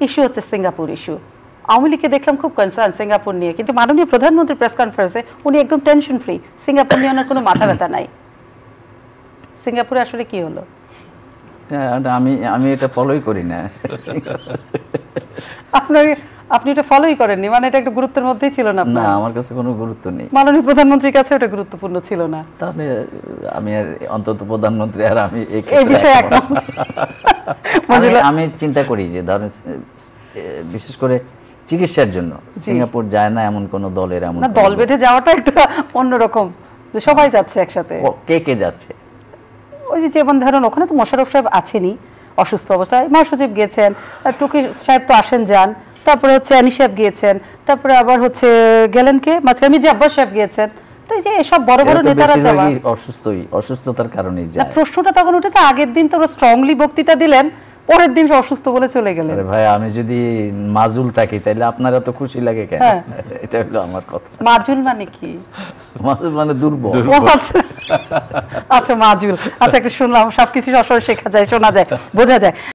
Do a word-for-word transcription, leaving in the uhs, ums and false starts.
Issue হচ্ছে Singapore issue. Awami লীগকে দেখলাম খুব কনসার্ন সিঙ্গাপুর নিয়ে, কিন্তু মাননীয় প্রধানমন্ত্রী প্রেস কনফারেন্সে উনি একদম টেনশন ফ্রি, সিঙ্গাপুর নিয়ে ওনার কোনো মাথা ব্যথা নাই। সিঙ্গাপুরে আসলে কি হলো? আমি আমি এটা ফলোই করি না। আপনার আপনি এটা ফলোই করেননি, মানে এটা একটা গুরুত্বের মধ্যেই ছিল না? না, আমার কাছে কোনো গুরুত্ব নেই। মাননীয় প্রধানমন্ত্রীর কাছে ওটা গুরুত্বপূর্ণ ছিল না? তাহলে আমি আর অন্তত প্রধানমন্ত্রী আর আমি এই বিষয়ে একমত। আমি চিন্তা করি যে ধরেন বিশেষ করে চিকিৎসার জন্য সিঙ্গাপুর যায় না এমন কোন দলের, এমন না দল বেঁধে যাওয়াটা একটা অন্যরকম, যে সবাই যাচ্ছে একসাথে। কে কে যাচ্ছে? ওই যে যেমন ধরুন ওখানে তো মোশাররফ সাহেব আছেনই অসুস্থ অবস্থায়, মহাসচিব গিয়েছেন, টুকি সাহেব তো আসেন যান, তারপরে হচ্ছে আনি সাহেব গিয়েছেন, তারপরে আবার হচ্ছে গেলেন কে মাঝখানে মির্জা আব্বাস সাহেব গিয়েছেন। তো এই যে এসব বড় বড় নেতারা যাওয়া অসুস্থই, অসুস্থতার কারণেই যায়। প্রশ্নটা তখন উঠে তো আগের দিন তো স্ট্রংলি বক্তৃতা দিলেন, পরের দিন অসুস্থ বলে চলে গেলেন। আরে ভাই আমি যদি মাজুল থাকি তাহলে আপনারা তো খুশি লাগে কেন? এটা হলো আমার কথা। মাজুল মানে কি? মাজুল মানে দুর্বল। আচ্ছা মাজুল, আচ্ছা একটা শুনলাম, সবকিছু সবসময় শেখা যায়, শোনা যায়, বোঝা যায়।